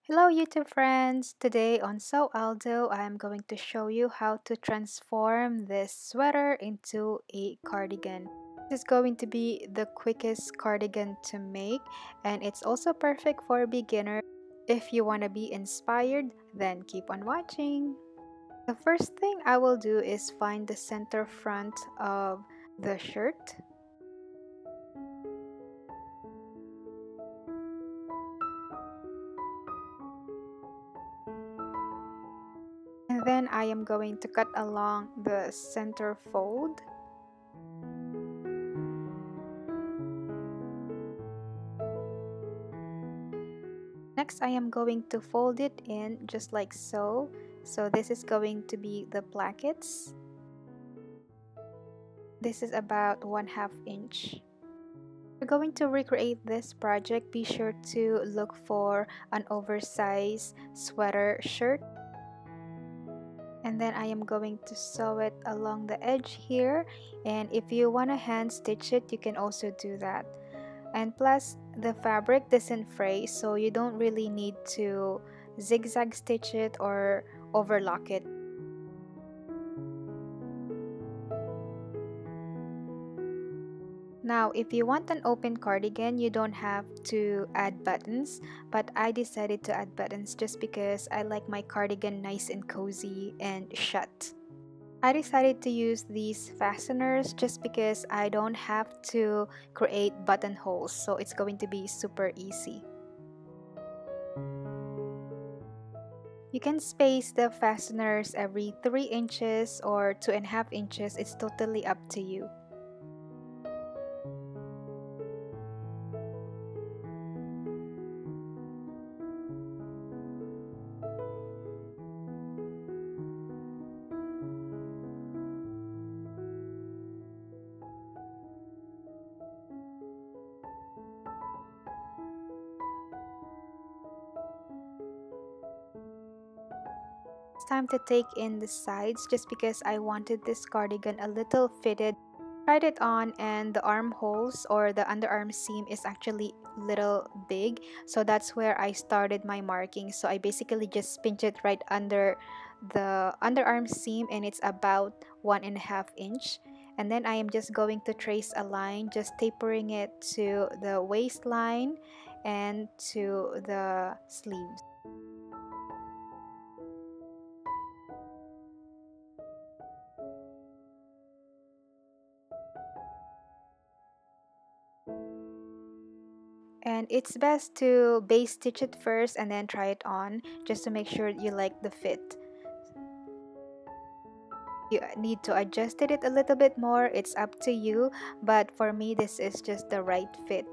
Hello YouTube friends! Today on Sew Aldo, I am going to show you how to transform this sweater into a cardigan. This is going to be the quickest cardigan to make, and it's also perfect for beginners. If you want to be inspired, then keep on watching. The first thing I will do is find the center front of the shirt. And then I am going to cut along the center fold. Next, I am going to fold it in just like so. So this is going to be the plackets. This is about 1/2 inch. If you're going to recreate this project, be sure to look for an oversized sweater shirt. And then I am going to sew it along the edge here. And if you want to hand stitch it, you can also do that. And plus, the fabric doesn't fray, so you don't really need to zigzag stitch it or overlock it. Now, if you want an open cardigan, you don't have to add buttons, but I decided to add buttons just because I like my cardigan nice and cozy and shut. I decided to use these fasteners just because I don't have to create buttonholes, so it's going to be super easy. You can space the fasteners every 3 inches or 2.5 inches, it's totally up to you. It's time to take in the sides just because I wanted this cardigan a little fitted. Tried it on and the armholes or the underarm seam is actually little big, so that's where I started my marking. So I basically just pinch it right under the underarm seam and it's about 1.5 inch. And then I am just going to trace a line, just tapering it to the waistline and to the sleeves. And it's best to base stitch it first and then try it on just to make sure you like the fit. You need to adjust it a little bit more, it's up to you, but for me this is just the right fit.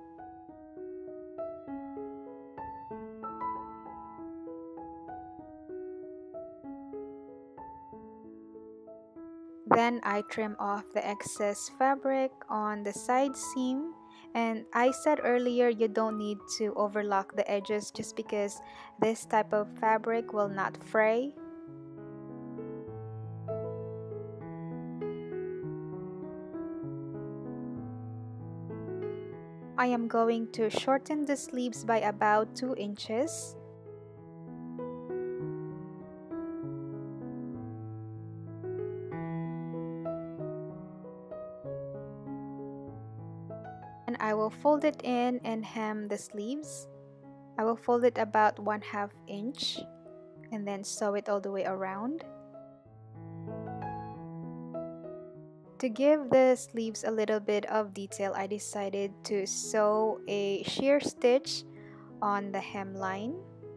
Then I trim off the excess fabric on the side seam. And I said earlier you don't need to overlock the edges just because this type of fabric will not fray. I am going to shorten the sleeves by about 2 inches. And I will fold it in and hem the sleeves. I will fold it about 1/2 inch and then sew it all the way around. To give the sleeves a little bit of detail, I decided to sew a shear stitch on the hemline.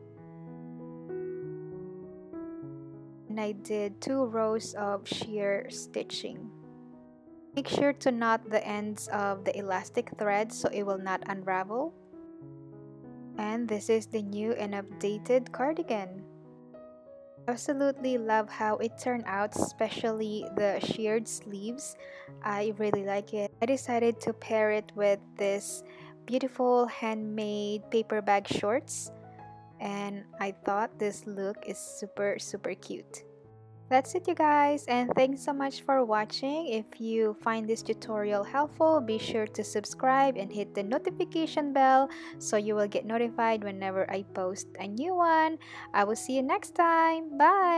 And I did 2 rows of shear stitching. Make sure to knot the ends of the elastic thread so it will not unravel. And this is the new and updated cardigan. Absolutely love how it turned out, especially the sheared sleeves. I really like it. I decided to pair it with this beautiful handmade paper bag shorts, and I thought this look is super cute. That's it, you guys, and thanks so much for watching. If you find this tutorial helpful, be sure to subscribe and hit the notification bell so you will get notified whenever I post a new one. I will see you next time. Bye!